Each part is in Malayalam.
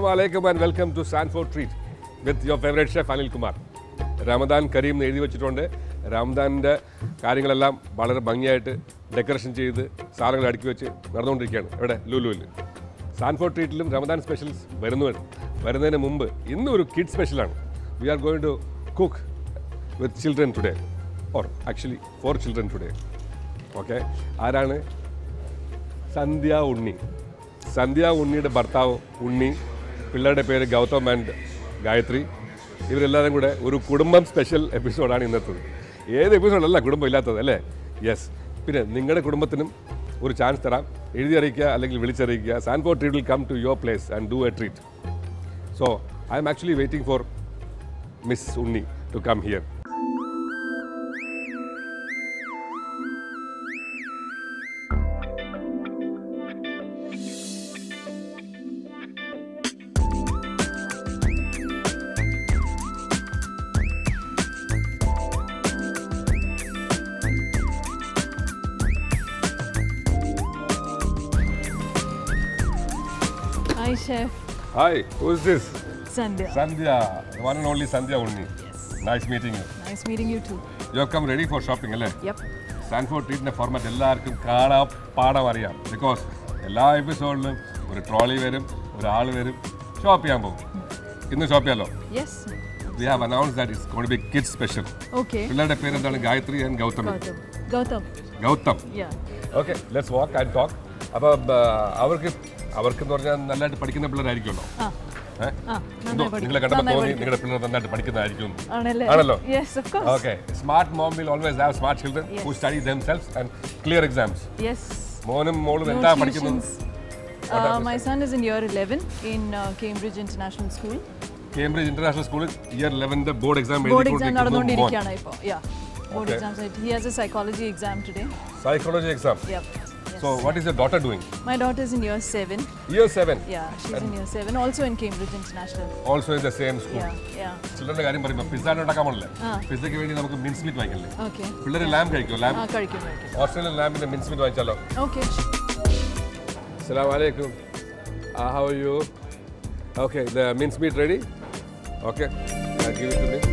Assalamu alaikum and welcome to Sanford Treat with your favorite chef Anil Kumar. Ramadan Kareem എഴുതി വെച്ചിട്ടുണ്ട്. റമദാനിൻ്റെ കാര്യങ്ങളെല്ലാം വളരെ ഭംഗിയായിട്ട് ഡെക്കറേഷൻ ചെയ്ത് സാധനങ്ങൾ അടുക്കി വെച്ച് നടന്നുകൊണ്ടിരിക്കുകയാണ് ഇവിടെ ലുലുവിൽ. സാൻഫോർഡ് ട്രീറ്റിലും റമദാൻ സ്പെഷ്യൽസ് വരുന്നതിന് മുമ്പ് ഇന്ന് ഒരു കിഡ് സ്പെഷ്യലാണ്. We are going to cook with children today or actually for children today. Okay, ആരാണ്? സന്ധ്യ ഉണ്ണി. സന്ധ്യ ഉണ്ണിയുടെ ഭർത്താവ് ഉണ്ണി, പിള്ളേരുടെ പേര് ഗൗതം ആൻഡ് ഗായത്രി. ഇവരെല്ലാവരും കൂടെ ഒരു കുടുംബം സ്പെഷ്യൽ എപ്പിസോഡാണ് ഇന്നത്തത്. ഏത് എപ്പിസോഡല്ല കുടുംബം ഇല്ലാത്തത് അല്ലേ? യെസ്. പിന്നെ നിങ്ങളുടെ കുടുംബത്തിനും ഒരു ചാൻസ് തരാം. എഴുതി അറിയിക്കുക അല്ലെങ്കിൽ വിളിച്ചറിയിക്കുക. Sanford treat will come to your place and do a treat. So I'm actually waiting for miss Unni to come here. Hi, chef. Hi, who is this? Sandhya. Sandhya, the one and only Sandhya Unni. Yes. Nice meeting you. Nice meeting you too. You have come ready for shopping, അല്ലേ? Yep. സാൻഫോർഡ് ട്രീറ്റിൻ്റെ ഫോർമാറ്റ് എല്ലാവർക്കും കാണാൻ പാഠം അറിയാം. ബിക്കോസ് എല്ലാ എപ്പിസോഡിലും ഒരു ട്രോളി വരും, ഒരാൾ വരും, ഷോപ്പ് ചെയ്യാൻ പോകും. ഇന്ന് ഷോപ്പ് ചെയ്യാലോ? Yes. We have announced that it's going to be kids special. Okay. പിള്ളേരുടെ പേര് എന്താണ്? Gayathri and Gautam. Gautam. Yeah. Okay, let's walk and talk. അപ്പോൾ അവർക്കെന്ന് പറഞ്ഞാൽ നല്ലതായിട്ട് പഠിക്കുന്ന പിള്ളേരായിരിക്കുമല്ലോ. നിങ്ങളെ കണ്ടപ്പോൾ തോന്നി നിങ്ങളുടെ പിള്ളേർ നന്നായിട്ട് പഠിക്കുന്നതായിരിക്കും ആണല്ലോ? Yes, of course. Okay, smart mom will always have smart children who study themselves and clear exams. Yes. മോനും മോളും എന്താ പഠിക്കുന്നത്? My son is in year 11 in Cambridge International School. Cambridge International School year 11 board exam നടന്നുകൊണ്ടിരിക്കുകയാണ് ഇപ്പോൾ. Yeah. Board exams. He has a psychology exam today. Psychology exam. Yep. So what is your daughter doing? My daughter is in year 7. Year 7. Yeah, she's in year 7, also in Cambridge International. Also in the same school. Yeah. ചിൽഡ്രന്റെ കാര്യം പറയുമ്പോൾ പിസ്സ ഉണ്ടാക്കാൻ പോകണല്ലേ? പിസ്സയ്ക്ക് വേണ്ടി നമുക്ക് മിൻസ് മീറ്റ് വാങ്ങിക്കല്ലേ? Okay. പിള്ളേർ ലാം കഴിക്കും. ലാം കഴിക്കും. ഓസ്ട്രേലിയൻ ലാമ്പിന്റെ മിൻസ് മീറ്റ് വാങ്ങിച്ചാലോ? Okay. Assalamu alaikum. How are you? Okay, the mince meat ready? Okay, give it to me.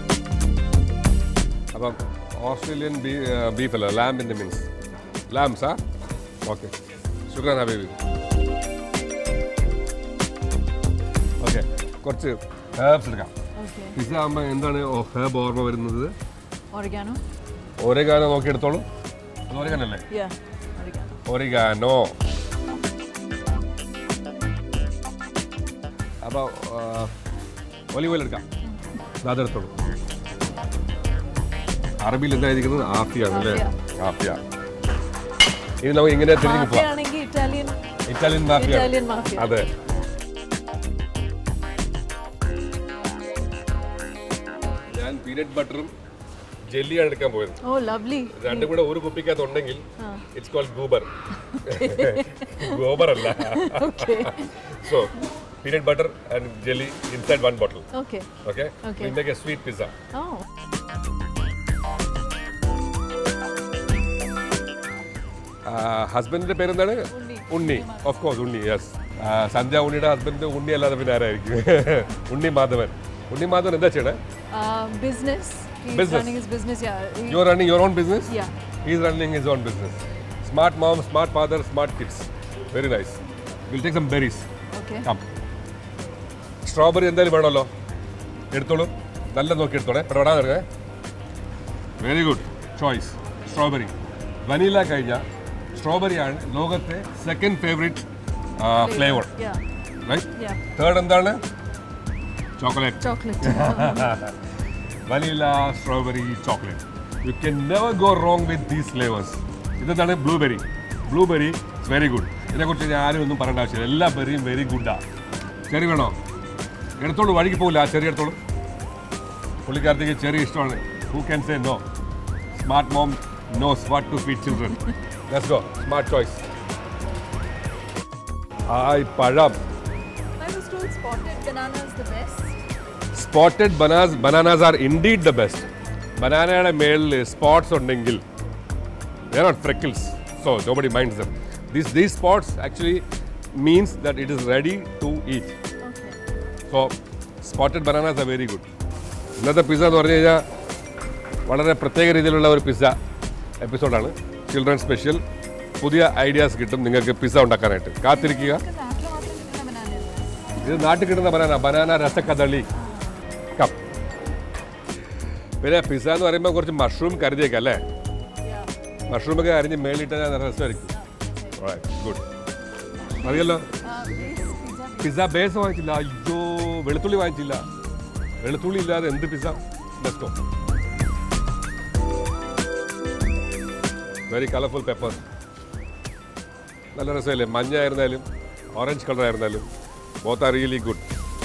അപ്പം ഓസ്ട്രേലിയൻ ബീഫ് അല്ല, ലാമ്പിൻ്റെ മിൻസ്. ലാംസ് ആ? ഓക്കെ, ശുക്രാൻ ഹബീബി. ഓക്കെ, കുറച്ച് ഹേർബ്സ് എടുക്കാം. പിസ്സ ആകുമ്പോൾ എന്താണ് ഹേർബ് ഓർമ്മ വരുന്നത്? ഒറിഗാനോ നോക്കി എടുത്തോളൂ. അത് ഒറിഗാനോ അല്ലേ? ഒറിഗാനോ. അപ്പോൾ ഒലിവ് ഓയിൽ എടുക്കാം. അതെടുത്തോളൂ. അറബിയിൽ എന്തായിരിക്കുന്നത്? ആഫിയാണ് അല്ലേ? ആഫിയ. ഇനി നമുക്ക് ഇങ്ങനെ തിരിഞ്ഞു പോവാം. Italian mafia. അതെ. ഞാൻ പീനട്ട് ബട്ടറും ജെല്ലിയാണ് എടുക്കാൻ പോയത്. രണ്ടും കൂടെ ഒരു കുപ്പിക്കകത്ത് ഉണ്ടെങ്കിൽ ഇറ്റ്സ് കോൾഡ് ഗൂബർ. ഗോബർ അല്ല. So peanut butter and jelly inside one bottle. Okay. We make a sweet pizza. Oh. Husband പേര് എന്താണ്? ഉണ്ണി. Of course, Unni. Yes. സന്ധ്യ ഉണ്ണിയുടെ ഹസ്ബൻഡ് ഉണ്ണി അല്ലാതെ പിന്നെ ആരായിരിക്കും? ഉണ്ണി മാധവൻ. ഉണ്ണി മാധവൻ എന്താ ചെയ്യണേ? Business. He's running his business. Yeah. You are running your own business? Yeah. He's running his own business. Smart mom, smart father, smart kids. Very nice. We'll take some berries. Okay. Come. Strawberry എന്തായാലും വേണമല്ലോ, എടുത്തോളൂ. നല്ല നോക്കി എടുത്തോളേ. പെടാൻ ഇറങ്ങേ. Very good choice. Strawberry. Vanilla കഴിഞ്ഞാൽ സ്ട്രോബെറിയാണ് ലോകത്തെ second favourite flavour. Right. Third എന്താണ്? Chocolate. Vanilla, strawberry, chocolate. You can never go wrong with these flavours. ഇതെന്താണ്? Blueberry. Blueberry it's very good. ഇതിനെക്കുറിച്ച് ഞാൻ ആരും ഒന്നും പറയേണ്ട ആവശ്യമില്ല. എല്ലാ ബെറിയും വെരി ഗുഡാണ്. ചെറി വേണോ? എടുത്തോളൂ, വഴിക്ക് പോകില്ല. ആ ചെറി എടുത്തോളൂ. പുള്ളിക്കാരത്തേക്ക് ചെറി ഇഷ്ടമാണ്. Who can say no? Smart mom knows what to feed children. Let's go. Smart choice. പഴം. I was told spotted banana is the best. Spotted bananas are indeed the best. Banana മേളിൽ spots ഉണ്ടെങ്കിൽ they are not freckles, so nobody minds them. These spots actually means that it is ready to eat. Okay. So, spotted bananas are very good. ഇന്നത്തെ പിസ്സ എന്ന് പറഞ്ഞു കഴിഞ്ഞാൽ വളരെ പ്രത്യേക രീതിയിലുള്ള ഒരു പിസ്സ എപ്പിസോഡാണ്. Children special. പുതിയ ഐഡിയാസ് കിട്ടും നിങ്ങൾക്ക് പിസ്സ ഉണ്ടാക്കാനായിട്ട്. കാത്തിരിക്കുക. ഇത് നാട്ടിൽ കിട്ടുന്ന ബനാന രസക്കദളി കപ്പ്. പിന്നെ പിസ്സ എന്ന് പറയുമ്പോൾ കുറച്ച് മഷ്റൂം കരുതിയേക്കാം അല്ലേ? മഷ്റൂമൊക്കെ അരിഞ്ഞ് മേളിട്ട് നല്ല രസമായിരിക്കും. ഗുഡ്. മതിയല്ലോ. പിസ്സ ബേസ് വാങ്ങിച്ചില്ല. അയ്യോ, വെളുത്തുള്ളി വാങ്ങിച്ചില്ല. വെളുത്തുള്ളി ഇല്ലാതെ എന്ത് pizza? Let's go. Very colourful pepper. നല്ല രസമല്ലേ? മഞ്ഞ ആയിരുന്നാലും ഓറഞ്ച് കളർ ആയിരുന്നാലും both are really good.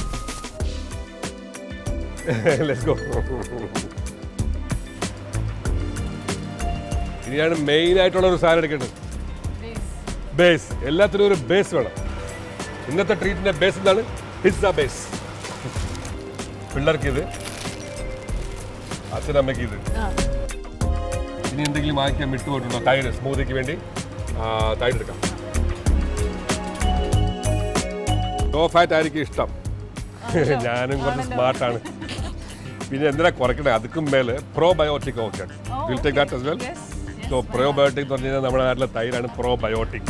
Let's go. ഇനിയാണ് മെയിൻ ആയിട്ടുള്ള ഒരു സാധനം എടുക്കേണ്ടത്. ബേസ്. എല്ലാത്തിനും ഒരു ബേസ് വേണം. ഇന്നത്തെ ട്രീറ്റിന്റെ ബേസ് എന്താണ്? Pizza base. പിള്ളേർക്ക് ഇത്, അച്ഛനമ്മയ്ക്ക് ഇത്. ഇനി എന്തെങ്കിലും വാങ്ങിക്കാൻ വിട്ടുപോയിട്ടുണ്ടോ? തൈര്. സ്മൂതിക്ക് വേണ്ടി തൈര് എടുക്കാം. ലോ ഫാറ്റ് ആയിരിക്കും ഇഷ്ടം. ഞാനും കുറച്ച് സ്മാർട്ടാണ്. പിന്നെ എന്തിനാ കുറയ്ക്കണേ? അതുക്കും മേലെ probiotic okay. Will take that as well. So probiotic എന്ന് പറഞ്ഞു കഴിഞ്ഞാൽ നമ്മുടെ നാട്ടിലെ തൈരാണ് പ്രോബയോട്ടിക്.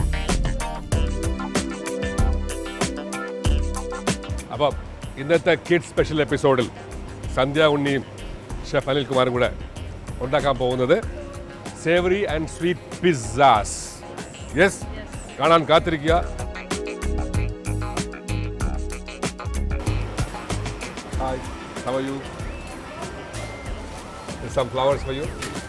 അപ്പം ഇന്നത്തെ കിഡ്സ് സ്പെഷ്യൽ എപ്പിസോഡിൽ സന്ധ്യ ഉണ്ണിയും ഷെഫ് അനിൽകുമാറും കൂടെ ഉണ്ടാക്കാൻ പോകുന്നത് savoury and sweet pizzas. Yes, കാണാൻ കാത്തിരിക്കുക. Hi, how are you? Some flowers for you.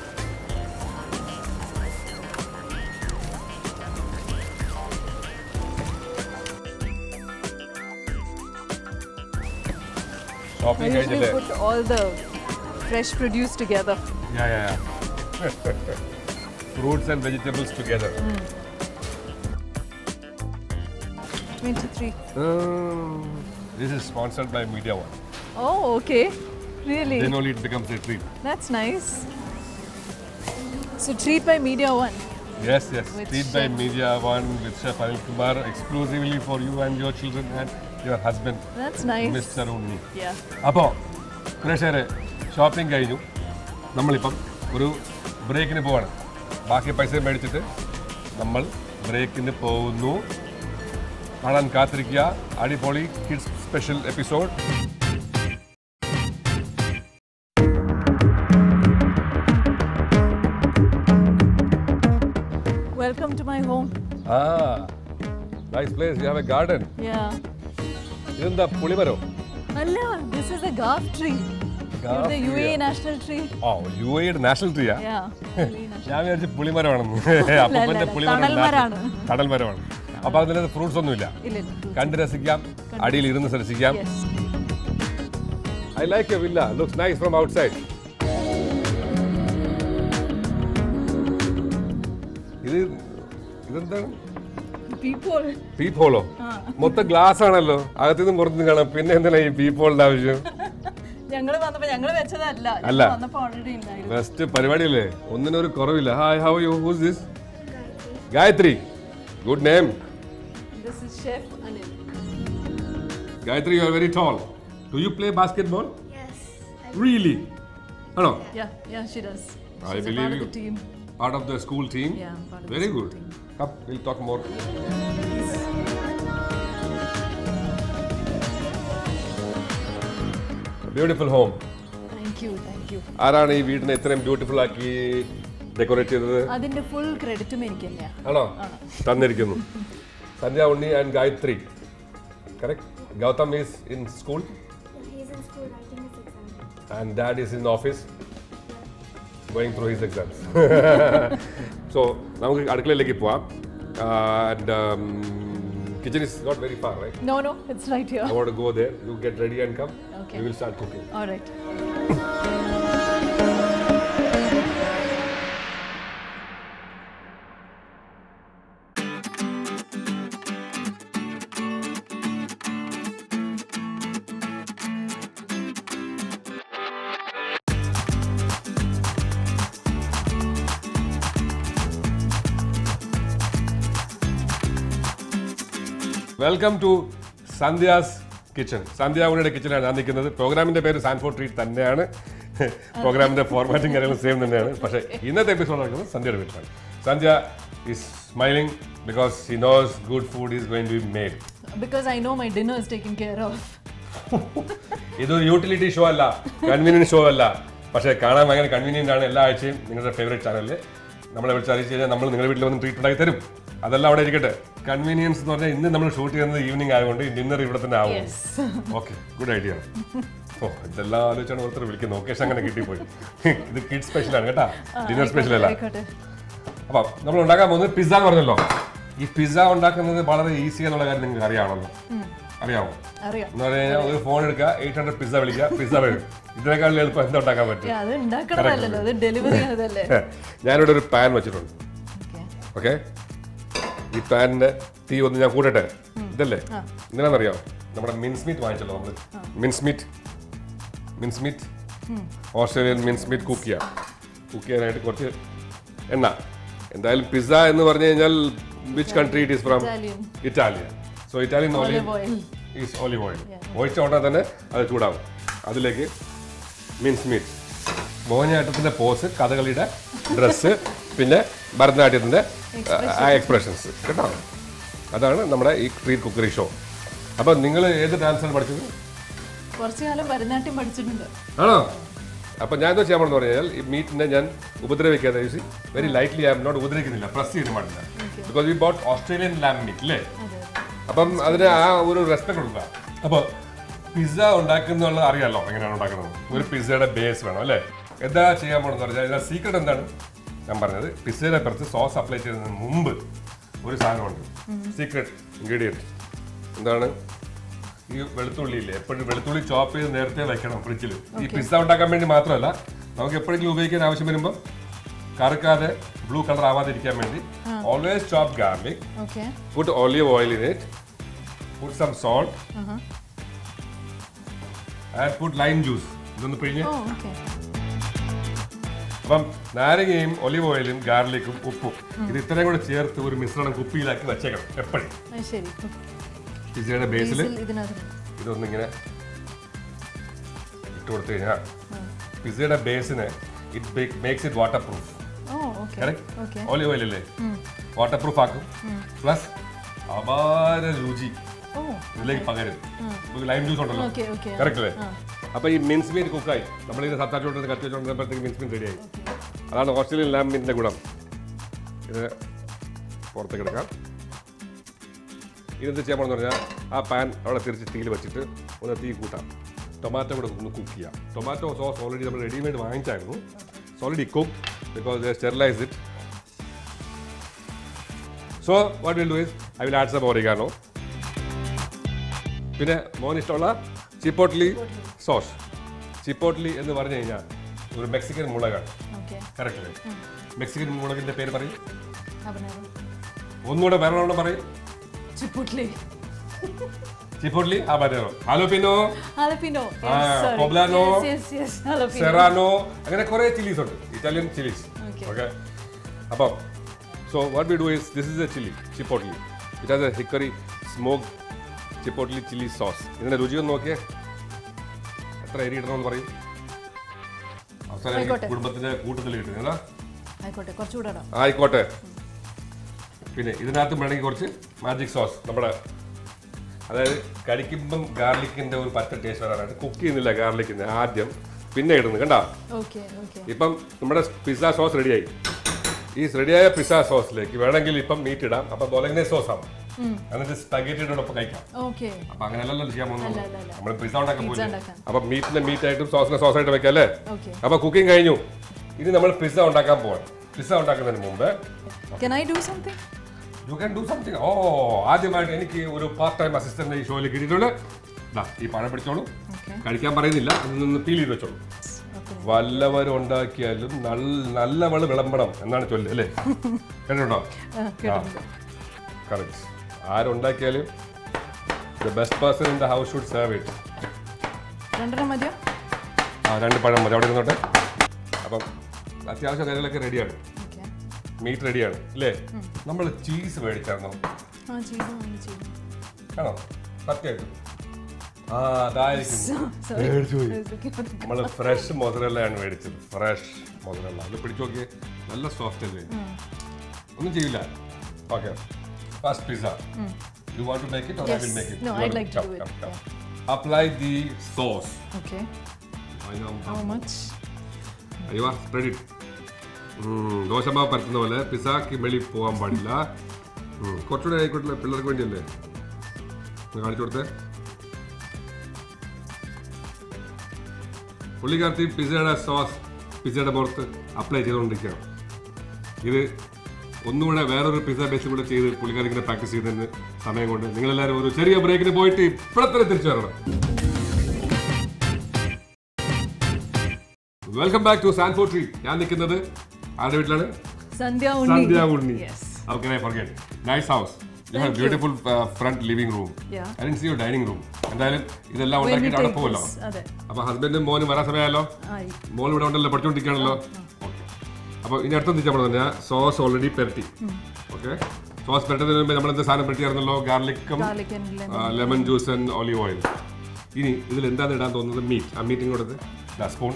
Shopping I usually put all the fresh produce together. Yeah. Fruits and vegetables together. 23. This is sponsored by Media One. Oh, okay. Really? Then only it becomes a treat. That's nice. So treat by Media One. Yes. With Treat by chef. Media One with Chef Anilkumar exclusively for you and your children and your husband. That's nice. Mr. Unni. Yeah. അപ്പോൾ പ്രേക്ഷകരെ, ഷോപ്പിംഗ് കഴിഞ്ഞു. നമ്മളിപ്പം ഒരു ബ്രേക്കിന് പോവാണ്. ബാക്കി പൈസ മേടിച്ചിട്ട് നമ്മൾ ബ്രേക്കിന് പോകുന്നു. കാണാൻ കാത്തിരിക്കുക. അടിപൊളി kids special episode. Welcome to my home. Nice place. You have a garden. Yeah. ഇതെന്താ, പുളിമരോ? Allah, this is a gaaf tree. Gaaf The tree, UAE yeah. national tree. ഓ, UAE നാഷണൽ ട്രീയാ? Yeah. ഞാൻ വിചാരിച്ചു പുളിമരമാണെന്ന്. അപ്പൂപ്പന്റെ തണൽമരമാണ്. തണൽമരമാണ്. അപ്പൊ അതിനകത്ത് ഫ്രൂട്ട്സ് ഒന്നുമില്ല. ഇല്ല. കണ്ട് രസിക്കാം, അടിയിൽ ഇരുന്ന് രസിക്കാം. Yes. I like your villa. Looks nice from outside. ഇതെന്താണ്? പീപ്പ് ഹോളോ? മൊത്തം ഗ്ലാസ് ആണല്ലോ. അകത്തുനിന്നും പുറത്തുനിന്നും കാണാം. പിന്നെ എന്തിനാ ഈ പീപ്പ് ഹോളിന്റെ ആവശ്യം? ഞങ്ങള് വെച്ചതല്ല. അല്ല. വന്നപ്പോ already ഉണ്ടായിരുന്നു. ബെസ്റ്റ് പരിപാടിയല്ലേ? ഒന്നിനൊരു കുറവില്ല. Hi, how you? Who's this? Gayatri. Good name. This is Chef Anil. Gayatri, you are very tall. Do you play basketball? Yes. Really? Hello. Yeah, she does. I She's a believe part of you. the team. Part of the school team? Yeah, I'm part of Very the school good. team. Come, we'll talk more. Beautiful home. Thank you. ആരാണ് ഈ വീടിനെ ഇത്രയും ബ്യൂട്ടിഫുൾ ആക്കി ഡെക്കറേറ്റ് ചെയ്തത്? അതിന്റെ ഫുൾ ക്രെഡിറ്റും എനിക്ക് തന്നെയാ. ആണോ? തന്നിരിക്കുന്നു. Sandhya Unni and Gayatri. Correct? Gautam is in school? He's in school writing his exam. And dad is in office going through his exams. So, നമുക്ക് അടുക്കളയിലേക്ക് പോവാം. And kitchen is not very far, right? No, it's right here. I want to go there. You get ready and come. Okay. We will start cooking. All right. Welcome to Sandhya's kitchen. Sandhya ഉണ്ണിയുടെ കിച്ചണിലാണ് ഞാൻ നിൽക്കുന്നത്. പ്രോഗ്രാമിന്റെ പേര് സാൻഫോർഡ് ട്രീറ്റ് തന്നെയാണ്. പ്രോഗ്രാമിന്റെ ഫോർമാറ്റും കാര്യങ്ങളും സെയിം തന്നെയാണ്. പക്ഷേ ഇന്നത്തെ എപ്പിസോഡ് നടക്കുന്നത് സന്ധ്യയുടെ വീട്ടിലാണ്. Sandhya is smiling because he knows good food is going to be made. Because I know my dinner is taken care of. ഇതൊരു യൂട്ടിലിറ്റി ഷോ അല്ല, കൺവീനിയൻസ് ഷോ അല്ല. പക്ഷേ കാണാൻ ഭയങ്കര കൺവീനിയൻ്റ് ആണ്. എല്ലാ ആഴ്ചയും നിങ്ങളുടെ ഫേവറേറ്റ് ചാനലിൽ നമ്മളെ വിളിച്ച് അറിയിച്ച് കഴിഞ്ഞാൽ നമ്മൾ നിങ്ങളുടെ വീട്ടിൽ വന്ന് ട്രീറ്റ് ഉണ്ടാക്കി തരും. അതെല്ലാം അവിടെ ഇരിക്കട്ടെ. കൺവീനിയൻസ് എന്ന് പറഞ്ഞാൽ ഇന്ന് നമ്മൾ ഷൂട്ട് ചെയ്യുന്നത് ഈവനിങ് ആയതുകൊണ്ട് ഡിന്നർ ഇവിടെ തന്നെ ആവും. Okay, good idea. ഓ, ഇതെല്ലാം ആലോചിച്ചാണ് ഓർത്തർ വിളിക്കുന്നത്. ഓക്കേഷൻ അങ്ങനെ കിട്ടിപ്പോയി. ഇത് കിഡ് സ്പെഷ്യലാണ് കേട്ടാ, ഡിന്നർ സ്പെഷ്യൽ അല്ല. അപ്പം നമ്മൾ ഉണ്ടാക്കാൻ പോകുന്നത് പിസ്സ എന്ന് പറഞ്ഞല്ലോ. ഈ പിസ്സ ഉണ്ടാക്കുന്നത് വളരെ ഈസി എന്നുള്ള കാര്യം നിങ്ങൾക്ക് അറിയാമല്ലോ. അറിയാമോ? എന്ന് പറഞ്ഞു കഴിഞ്ഞാൽ ഒരു ഫോൺ എടുക്കുക, 800 പിസ്സ വിളിക്കുക, പിസ്സ വരും. ഇതിനേക്കാളും എളുപ്പം എന്താ ഉണ്ടാക്കാൻ പറ്റും? ഞാനിവിടെ ഒരു പാൻ വെച്ചിട്ടുണ്ട്. ഓക്കെ, ഈ പാനിന്റെ തീ ഒന്ന് ഞാൻ കൂട്ടട്ടെ. ഇതല്ലേ എന്തിനാണെന്നറിയാമോ? നമ്മുടെ മിൻസ് മീറ്റ് വാങ്ങിച്ചല്ലോ നമ്മൾ. Mince meat Australian mince meat cook ചെയ്യാനായിട്ട് കുറച്ച് എണ്ണ. എന്തായാലും പിസ്സ എന്ന് പറഞ്ഞു കഴിഞ്ഞാൽ which country it is from? Italy. So Italian olive is olive oil. ഒഴിച്ച ഉടനെ തന്നെ അത് ചൂടാവും. അതിലേക്ക് മിൻസ് മീറ്റ്, മോഹിനിയാട്ടത്തിന്റെ പോസ്, കഥകളിയുടെ ഡ്രസ്സ്, പിന്നെ ഭരതനാട്യത്തിന്റെ എക്സ്പ്രഷൻസ് കേട്ടോ. അതാണ് നമ്മുടെ ഈ സ്ട്രീറ്റ് കുക്കറി ഷോ. അപ്പൊ നിങ്ങൾ ഏത് ഡാൻസാണ് പഠിച്ചത്? കുറച്ചു കാലം ഭരതനാട്യം പഠിച്ചിട്ടുണ്ട്. ആണോ? അപ്പൊ ഞാൻ എന്താ ചെയ്യാൻ പറഞ്ഞു കഴിഞ്ഞാൽ ഈ മീറ്റിനെ ഞാൻ ഉപദ്രവിക്കാതെ very lightly I am not ഉപദ്രവിക്കുന്നില്ല, പ്രസ് ചെയ്യുന്ന പാടില്ല. Because we bought Australian lamb meat അല്ലേ? അപ്പം അതിന് ആ ഒരു റെസ്പെക്ട് കൊടുക്കുക. അപ്പോൾ പിസ്സ ഉണ്ടാക്കുന്നുള്ള അറിയാമല്ലോ എങ്ങനെയാണ് ഉണ്ടാക്കുന്നത്. ഒരു പിസ്സയുടെ ബേസ് വേണം അല്ലേ? എന്താ ചെയ്യാൻ പോകണമെന്ന് പറഞ്ഞാൽ ഇതിന്റെ സീക്രട്ട് എന്താണ് ഞാൻ പറഞ്ഞത്? പിസ്സയുടെ പുറത്ത് സോസ് അപ്ലൈ ചെയ്യുന്നതിന് മുമ്പ് ഒരു സാധനമുണ്ട്, സീക്രട്ട് ഇൻഗ്രീഡിയൻറ്റ്. എന്താണ്? ഈ വെളുത്തുള്ളി ഇല്ലേ, എപ്പോഴും വെളുത്തുള്ളി ചോപ്പ് ചെയ്ത് നേരത്തെ വെക്കണം ഫ്രിഡ്ജിൽ. ഈ പിസ്സ ഉണ്ടാക്കാൻ വേണ്ടി മാത്രമല്ല, നമുക്ക് എപ്പോഴെങ്കിലും ഉപയോഗിക്കാൻ ആവശ്യം വരുമ്പോൾ കറുക്കാതെ ബ്ലൂ കളർ ആവാതിരിക്കാൻ വേണ്ടി always chop garlic, put olive oil in it, put some salt and put lime juice. ഇതൊന്ന് പിഴിഞ്ഞ്, അപ്പം നാരങ്ങയും ഒലിവ് ഓയിലും ഗാർലിക്കും ഉപ്പും ഇത് ഇത്രയും കൂടെ ചേർത്ത് ഒരു മിശ്രണം കുപ്പിയിലാക്കി വെച്ചേക്കണം എപ്പോഴും. പിസ്സയുടെ ബേസിൽ ഇതൊന്നിങ്ങനെ ഇട്ട് കൊടുത്തു കഴിഞ്ഞാൽ പിസ്സയുടെ ബേസിന് it makes it waterproof. Olive oil അല്ലേ, വാട്ടർ പ്രൂഫ് ആക്കും. പ്ലസ് അപാര രുചി ഇതിലേക്ക് പകരും. ലൈം ജ്യൂസ് ഉണ്ടല്ലോ, കറക്റ്റ് അല്ലേ? അപ്പൊ ഈ മിൻസ് മീറ്റ് കുക്കായി. നമ്മളിത് സത്താച്ചോട്ട് കത്തി വെച്ചോണ്ടിരുന്നപ്പോഴത്തേക്ക് മിൻസ് മീറ്റ് റെഡിയായി. അതാണ് ഓസ്ട്രേലിയൻ ലാം മീറ്റിന്റെ ഗുണം. ഇത് പുറത്തേക്ക് എടുക്കാം. ഇതെന്ത് ചെയ്യാൻ പോകണമെന്ന് പറഞ്ഞാൽ ആ പാൻ അവിടെ തിരിച്ച് തീയിൽ വെച്ചിട്ട് ഒന്ന് തീ കൂട്ടാം. ടൊമാറ്റോ കൂടെ ഒന്ന് കുക്ക് ചെയ്യാം. ടൊമാറ്റോ സോസ് ഓൾറെഡി നമ്മൾ റെഡിമെയ്ഡ് വാങ്ങിച്ചായിരുന്നു. It's already cooked because they sterilised it. So what will do is I will add some oregano. പിന്നെ മോന് ഇഷ്ടമുള്ള ചിപ്പോട്ട്ലി സോസ്. ചിപ്പോട്ട്ലി എന്ന് പറഞ്ഞു കഴിഞ്ഞാൽ ഒരു മെക്സിക്കൻ മുളകാണ്. കറക്റ്റ് അല്ലേ? മെക്സിക്കൻ മുളകിന്റെ പേര് പറയും. ഒന്നുകൂടെ വേറെ പറയും. Chipotle, habanero, jalapeno, poblano, serrano, അങ്ങനെ കുറേ ചില്ലീസ് ഉണ്ട്, ഇറ്റാലിയൻ ചില്ലീസ്. ഓക്കെ, അപ്പം so what we do is this is a chili, chipotle. It has a hickory smoked chipotle chili sauce. ഇതിന്റെ രുചി ഒന്ന് നോക്കിയേ, എത്ര എരി ഇടണമെന്ന് പറയും. അവസാനം കുടുംബത്തിന്റെ കൂട്ടത്തിൽ കിട്ടുന്നത് ആയിക്കോട്ടെ. പിന്നെ ഇതിനകത്ത് വേണമെങ്കിൽ കുറച്ച് മാജിക് സോസ്, നമ്മുടെ അതായത് കഴിക്കുമ്പം ഗാർലിക്കിന്റെ ഒരു പച്ച ടേസ്റ്റ് വരാനായിട്ട് കുക്ക് ചെയ്യുന്നില്ല ഗാർലിക്കിന്റെ ആദ്യം, പിന്നെ ഇടുന്നു. കണ്ടാ, ഇപ്പം നമ്മുടെ പിസ്സ സോസ് റെഡിയായി. ഈ റെഡിയായ പിസ്സ സോസിലേക്ക് വേണമെങ്കിൽ ഇപ്പം മീറ്റ് ഇടാം. അപ്പൊ ബൊലഗ്നേസ് സോസ് ആവും, എന്നിട്ട് സ്പഗേറ്റിയോടൊപ്പം കഴിക്കാം. അപ്പൊ അങ്ങനെയല്ലോ ചെയ്യാൻ പോകുന്നത്. നമ്മൾ പിസ്സ ഉണ്ടാക്കാൻ പോയില്ല. അപ്പൊ മീറ്റിന്റെ മീറ്റ് ആയിട്ടും സോസിനെ സോസ് ആയിട്ട് വെക്കാം അല്ലേ? അപ്പൊ കുക്കിംഗ് കഴിഞ്ഞു. ഇനി നമ്മൾ പിസ്സ ഉണ്ടാക്കാൻ പോവാം. പിസ്സ ഉണ്ടാക്കുന്നതിന് മുമ്പ് യു ക്യാൻ ഡു സംതിങ്. ഓ, ആദ്യമായിട്ട് എനിക്ക് ഒരു പാർട്ട് ടൈം അസിസ്റ്റന്റ് ഈ ഷോയിൽ കിട്ടിയിട്ടുണ്ട്. ഈ പഴം പിടിച്ചോളൂ, കഴിക്കാൻ പറയുന്നില്ല, അതിൽ നിന്ന് പീൽ ചെയ്ത് വെച്ചോളൂ. വല്ലവരും ഉണ്ടാക്കിയാലും നല്ലവള് വിളമ്പണം എന്നാണ് ചൊല്ല് അല്ലേ? കേട്ടോ? കറക്റ്റ്. ആരുണ്ടാക്കിയാലും the best person in the house should serve it. രണ്ട് പഴം മതി, അവിടെ ഇരുന്നോട്ടെ. അപ്പം അത്യാവശ്യം കാര്യങ്ങളൊക്കെ റെഡിയാണ്. മീറ്റ് റെഡിയാണ് അല്ലേ? നമ്മൾ ചീസ് മേടിച്ചായിരുന്നോ? ആണോ? സത്യമായിട്ടും ആ അതായിരിക്കും Sorry. മേടിച്ചു പോയി. I was looking for the നമ്മൾ ഫ്രഷ് മൊസറല്ലയാണ് മേടിച്ചത്. Fresh mozzarella. അത് പിടിച്ചു നോക്കിയേ, നല്ല സോഫ്റ്റ് അല്ലേ, ഒന്നും ചെയ്യില്ല. Okay, first pizza. You want to make it or I will make it? No, I'd like to do it. Apply the sauce. Okay. How much? അയ്യോ, സ്പ്രെഡ് ഇറ്റ്. ദോശമാവ് പരത്തുന്ന പോലെ പിസ്സക്ക് വെളി പോകാൻ പാടില്ല. കുറച്ചുകൂടെ ആയിക്കോട്ടില്ല, പിള്ളേർക്ക് വേണ്ടിയല്ലേ. കാണിച്ചു കൊടുത്തേ. പുള്ളിക്കാർത്തി പിസ്സയുടെ സോസ് പിസ്സയുടെ പുറത്ത് അപ്ലൈ ചെയ്തുകൊണ്ടിരിക്കുകയാണ്. ഇത് ഒന്നുകൂടെ വേറൊരു പിസ്സ ബേസ് കൂടെ ചെയ്ത് പുള്ളിക്കാരി ഇങ്ങനെ പ്രാക്ടീസ് ചെയ്തതിന് സമയം കൊണ്ട് നിങ്ങളെല്ലാവരും ഒരു ചെറിയ ബ്രേക്കിന് പോയിട്ട് ഇപ്പോഴത്തെ തിരിച്ചു വരണം. Welcome back to Sanford treat. ഞാൻ നിൽക്കുന്നത് ആരുടെ വീട്ടിലാണ്? Sandhya Sandhya Unni. Yes. How can I forget? Nice house. You have beautiful front living room. Yeah. I didn't see your dining room. എന്തായാലും ഇതെല്ലാം When we ഉണ്ടാക്കിയിട്ട് അവിടെ take പോകുമല്ലോ. this, അതെ. അപ്പൊ ഹസ്ബൻഡും മോനും വരാൻ സമയമല്ലോ. ആയി. മോൾ ഇവിടെ ഉണ്ടല്ലോ, പഠിച്ചുകൊണ്ടിരിക്കുകയാണല്ലോ. ഓക്കെ, അപ്പോൾ ഇനി അടുത്ത തിരിച്ചാൽ പറഞ്ഞാൽ സോസ് ഓൾറെഡി പെരട്ടി. ഓക്കെ, സോസ് പെരട്ടുന്നതിന് മുമ്പ് നമ്മൾ എന്താ സാധനം പെരട്ടിയായിരുന്നല്ലോ? ഗാർലിക്കും Garlic and lemon. Lemon juice and olive oil. ഇനി ഇതിൽ എന്താണ് ഇടാൻ തോന്നുന്നത്? മീറ്റ്. ആ മീറ്റിംഗ് കൊടുത്ത് സ്പൂൺ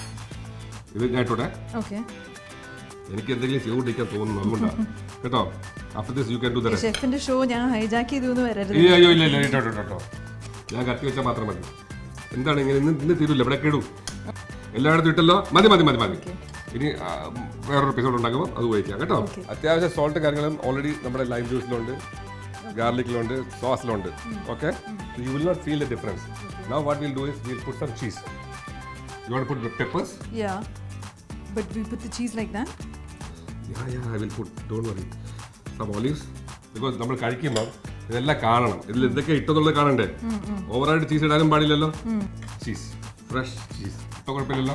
ഇത് ഞാൻ ഇട്ടോട്ടെ. Okay. എനിക്ക് എന്തെങ്കിലും ചെയ്ത് കുടിക്കാൻ തോന്നുന്നു, അതുകൊണ്ടാണ് കേട്ടോ. After this you can do the rest. ഷെഫിന്റെ ഷോ ഞാൻ ഹൈജാക്ക് ചെയ്തു എന്ന് വരരുത്. അയ്യോ ഇല്ല ഇല്ല, ഇട്ടോ കേട്ടോ, ഞാൻ കത്തി വെച്ചാൽ മാത്രം മതി. എന്താണ് ഇങ്ങനെ ഇന്ന് തീരില്ല, ഇവിടെ കേടു എല്ലായിടത്തും ഇട്ടല്ലോ. മതി മതി മതി മതി. ഇനി വേറൊരു എപ്പിസോഡ് ഉണ്ടാക്കുമ്പോൾ അത് ഉപയോഗിക്കാം കേട്ടോ. അത്യാവശ്യം സോൾട്ട് കാര്യങ്ങളും ഓൾറെഡി നമ്മുടെ ലൈം ജ്യൂസിലുണ്ട്, ഗാർലിക്കിലുണ്ട്, സോസിലുണ്ട്. Okay, you will not feel the difference. Now what will do is will put some cheese. You want put peppers? Yeah. But we put the cheese like that? Yeah, I will put, don't worry. Some olives. Because നമ്മൾ കഴിക്കുമ്പോൾ ഇതെല്ലാം കാണണം. ഇതിൽ എന്തൊക്കെ ഇട്ടെന്നുള്ളത് കാണണ്ടേ. ഓവറായിട്ട് ചീസ് ഇടാനും പാടില്ലല്ലോ. Cheese, fresh cheese. ഇപ്പൊ കുഴപ്പമില്ലല്ലോ.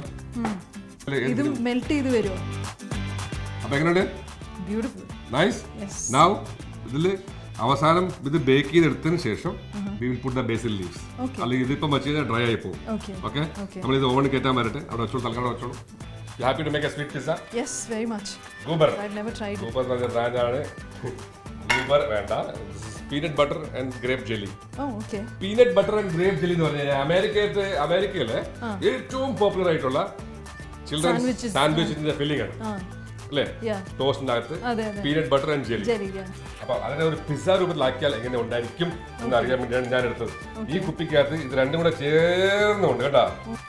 ഇത് മെൽറ്റ് ചെയ്ത് വരുമോ? അപ്പൊ എങ്ങനെയുണ്ട്? Beautiful. നൈസ്. നൗ ഇതിൽ അവസാനം ഇത് ബേക്ക് ചെയ്തെടുത്തതിന് ശേഷം we will put the basil leaves. അല്ലെങ്കിൽ ഇതിപ്പം വെച്ച് കഴിഞ്ഞാൽ ഡ്രൈ ആയി പോകും. ഓക്കെ, നമ്മളിത് ഓവണിൽ കയറ്റാൻ വരട്ടെ. അവിടെ വെച്ചോളൂ, തൽക്കാലം വെച്ചോളൂ. You happy to make a sweet pizza? Yes, very much. Goober. I've never tried it. Goober എന്ന ബ്രാൻഡ് ആണ്. Goober വേണ്ട. Peanut butter and grape jelly. Oh, okay. Peanut butter and grape jelly എന്ന് പറഞ്ഞാൽ അമേരിക്കയിലെ ഏറ്റവും പോപ്പുലർ ആയിട്ടുള്ള ചിൽഡ്രൻസ് സാൻഡ്വിച്ചിന്റെ ഫില്ലിംഗ് ആണ് അല്ലേ? ടോസ്റ്റിന്റെ അകത്ത് പീനട്ട് ബട്ടർ ആൻഡ് ജെല്ലി. അപ്പൊ അതിനെ ഒരു പിസ്സ രൂപത്തിലാക്കിയാൽ എങ്ങനെ ഉണ്ടായിരിക്കും എന്ന് അറിയാൻ വേണ്ടിയാണ് ഞാൻ എടുത്തത്. ഈ കുപ്പിക്കകത്ത് ഇത് രണ്ടും കൂടെ ചേർന്നുണ്ട് കേട്ടോ.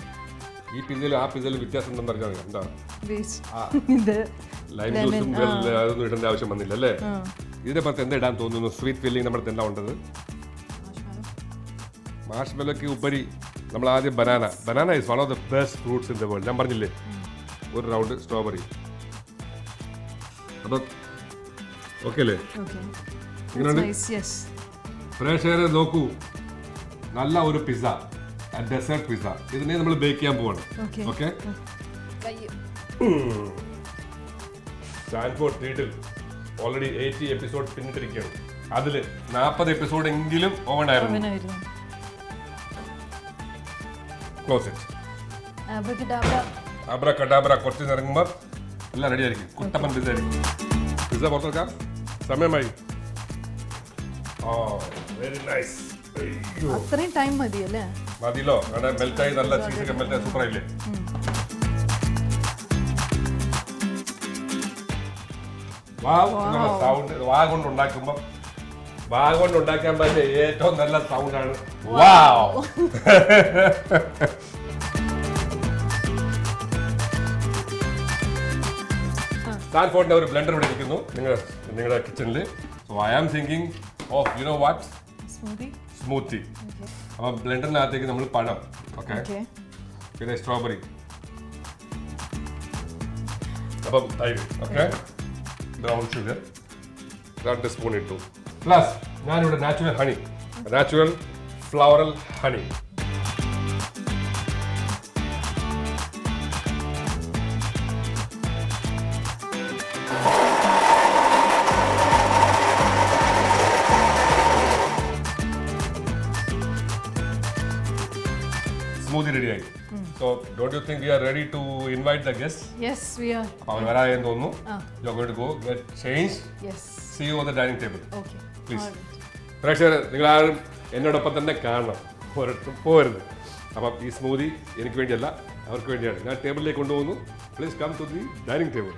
ഈ പിസയിലും ആ പിസയിലും വ്യത്യാസം ഉണ്ടെന്ന് അറിയാം. എന്താ ലൈം ജ്യൂസും അതൊന്നും ഇടേണ്ട ആവശ്യം വന്നില്ല അല്ലേ? ഇതിന്റെ പുറത്ത് എന്താ ഇടാൻ തോന്നുന്നു? സ്വീറ്റ് ഫീലിംഗ് നമ്മുടെ എന്താ ഉണ്ടത്? മാഷ്മെല്ലോക്ക് ഉപരി നമ്മൾ ആദ്യം banana is one of the best fruits in the world. ഞാൻ പറഞ്ഞില്ലേ, ഒരു റൗണ്ട് സ്ട്രോബെറി. അപ്പൊ ഓക്കെ അല്ലേ? പ്രേക്ഷകരെ നോക്കൂ, നല്ല ഒരു പിസ്സ, ഡെസേർട്ട് പിസ്സ. ഇതിനെ നമ്മൾ ബേക്ക് ചെയ്യാൻ പോവാണ്. ഓക്കെ, സാൻഫോർഡ് ട്രീറ്റിൽ ഓൾറെഡി 80 എപ്പിസോഡ് പിന്നിട്ടിരിക്കുകയാണ്. അതിൽ 40 എപ്പിസോഡ് എങ്കിലും ഓവൺ ആയിരുന്നു. Close it. അബ്രകഡാബ്ര. കുറച്ച് ഇറങ്ങുമ്പോൾ എല്ലാം റെഡി ആയിരിക്കും. കുട്ടപ്പൻ പിസ്സ ആയിരിക്കും. പിസ്സ പുറത്തെടുക്കാം, സമയമായി. Very nice. അത്രയും ടൈം മതിയല്ലേ? മതിയല്ലോ, കാരണം മെൽറ്റായി, നല്ല ചീസൊക്കെ മെൽറ്റായി, സൂപ്പർ ആയില്ലേ? സൗണ്ട് വാ കൊണ്ട് ഉണ്ടാക്കുമ്പോൾ ഉണ്ടാക്കാൻ പറ്റിയ ഏറ്റവും നല്ല സൗണ്ടാണ് വാവ്. സാൻഫോർഡിന്റെ ഒരു ബ്ലെൻഡർ ഇവിടെ ഇരിക്കുന്നു നിങ്ങളുടെ കിച്ചണിൽ. So I am thinking of you know what, smoothie. അപ്പം ബ്ലെൻഡറിനകത്തേക്ക് നമ്മൾ പഴം, ഓക്കെ, പിന്നെ സ്ട്രോബെറി, അപ്പം തൈര്, ഓക്കെ, ബ്രൗൺ ഷുഗർ 2 സ്പൂൺ ഇട്ടു. പ്ലസ് ഞാനിവിടെ natural floral honey. Smoothie ready ആയി. So don't you think we are ready to invite the guests? Yes, we are. അപ്പോൾ അവർ വരാൻ തോന്നുന്നു. You are going to go get changed. Yes. See you on the dining table. Okay. Please. പ്രേക്ഷകരെ, നിങ്ങൾ ആരും എന്നോടൊപ്പം തന്നെ കാണണം. ഒരിടത്തും പോകരുത്. അപ്പം ഈ സ്മൂതി എനിക്ക് വേണ്ടിയല്ല, അവർക്ക് വേണ്ടിയാണ്. ഞാൻ ടേബിളിലേക്ക് കൊണ്ടുപോകുന്നു. Please come to the dining table.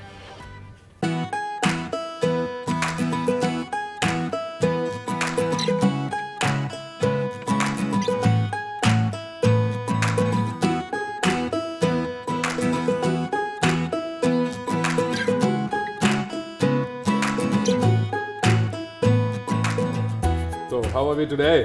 So, how are we today?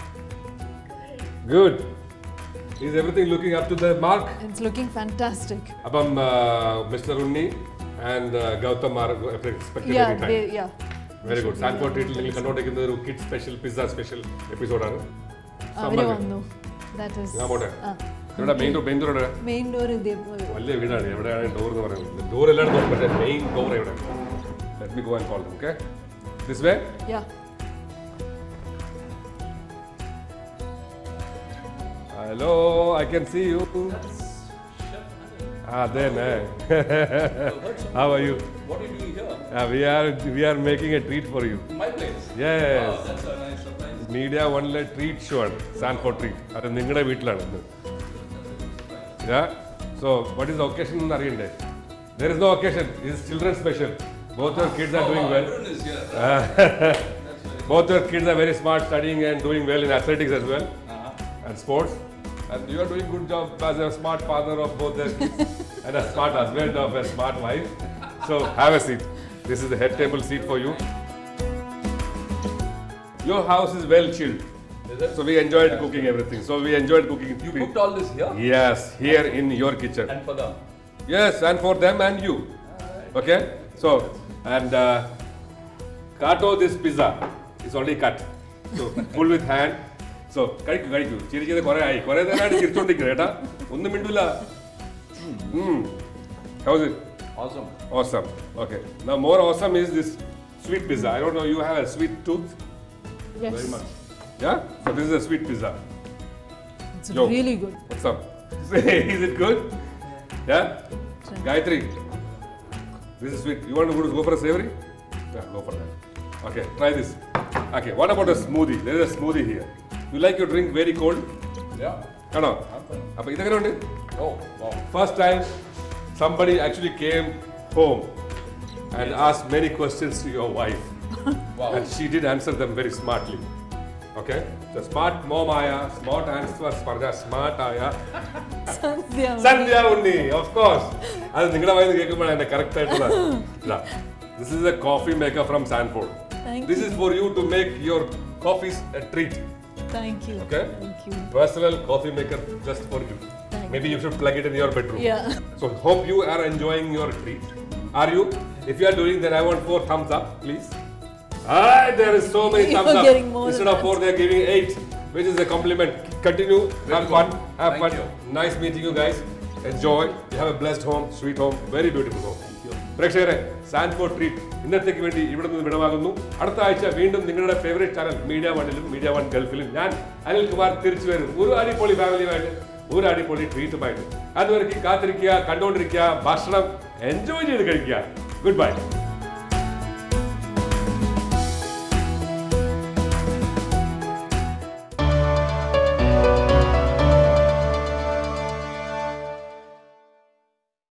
Good. Is everything looking up to the mark? It's looking fantastic. അപ്പം Mr. Unni and Gautam are expected Yeah, any time. yeah. Very good. Sanford Treatil നിങ്ങൾ കണ്ടോണ്ടിരിക്കുന്ന ഒരു കിഡ് സ്പെഷ്യൽ പിസ്സ സ്പെഷ്യൽ എപ്പിസോഡാണ്. അവര് വന്നു. That is. ഞാൻ പോട്ടെ. ഇവിടെ മെയിൻ ഡോർ മെയിൻ ഡോർ ഇതേപോലെ. വലിയ വീടാണ്. എവിടെയാണ് ഡോർ എന്ന് പറയുന്നത്? ഡോർ എല്ലായിടത്തും പക്ഷേ മെയിൻ ഡോർ എവിടെ? Let me go and call them, okay? This way? Yeah. Hello, I can see you. Then. How are you? What are you doing here? We are making a treat for you. My place? Yes. Wow, that's a nice surprise. Media One-le treat show ആണ്. Sanford treat. അത് നിങ്ങളുടെ വീട്ടിലാണ് ഇന്ന്. Yeah. So, what is the occasion എന്ന് അറിയണ്ടേ? There is no occasion. This is children's special. Both your kids are doing well. Everyone is here. Both your kids are very smart, studying and doing well in athletics as well and sports. And you are doing good job as a smart father of both their kids and a smart husband of a smart wife. So have a seat. This is the head table seat for you. Your house is well chilled. Is it? So we enjoyed cooking everything. So we enjoyed cooking. You cooked all this here? Yes, here in your kitchen. And for them? Yes, and for them and you. Okay? So, and Kato, this pizza is already cut. So, pull with hand. So, കഴിക്കൂ. ചിരിച്ചത് കുറേ ആയി. കുറേ നേരമായിട്ട് ചിരിച്ചോണ്ടിരിക്കുന്നത് കേട്ടാ. ഒന്നും മിണ്ടില്ല. How is it? Awesome. Awesome. Okay. Now, more awesome is this sweet pizza. I don't know, you have a sweet tooth? Yes. Very much. Yeah? So, this is a sweet pizza. It's Yo. really good. What's up? Is it good? Yeah? Gayatri, this is sweet. You want to go for a savory? Yeah, go for that. Okay, try this. Okay, what about a smoothie? There is a smoothie here. You like your drink very cold? Yeah. No. അപ്പോൾ ഇതെങ്ങനെ ഉണ്ട്? Oh, wow. First time somebody actually came home and asked many questions to your wife. Wow. And she did answer them very smartly. Okay? So smart mom aya, smart answers പറഞ്ഞ smart aya. Sandhya Unni, of course. അത് നിങ്ങളുടെ വായിന്ന് കേൾക്കുമ്പോഴാണ് എൻ്റെ കറക്റ്റ് ആയിട്ടുള്ള ഇതാ. This is a coffee maker from Sanford. This is for you to make your coffees a treat. Thank you. Okay? Thank you. Personal coffee maker just for you. Thank Maybe you should plug it in your bedroom. Yeah. So hope you are enjoying your treat. Are you? If you are doing, then I want 4 thumbs up, please. There is so many You're thumbs up. getting more Instead than of 4, they are giving 8, which is a compliment. Continue, have fun, have Thank fun. you. Nice meeting you guys. Enjoy. You have a blessed home, sweet home, very beautiful home. പ്രേക്ഷകരെ, സാൻഫോർഡ് ട്രീറ്റ് ഇന്നത്തേക്ക് വേണ്ടി ഇവിടെ നിന്ന് വിടവാകുന്നു. അടുത്ത ആഴ്ച വീണ്ടും നിങ്ങളുടെ ഫേവറേറ്റ് ചാനൽ മീഡിയ വണ്ണിലും മീഡിയ വൺ ഗൾഫിലും ഞാൻ അനിൽകുമാർ തിരിച്ചു വരും. ഒരു അടിപൊളി ഫാമിലിയുമായിട്ട്, ഒരു അടിപൊളി ട്രീറ്റുമായിട്ട്. അതുവരെ കാത്തിരിക്കുക, കണ്ടുകൊണ്ടിരിക്കുക, ഭക്ഷണം എൻജോയ് ചെയ്ത് കഴിക്കുക. Good bye.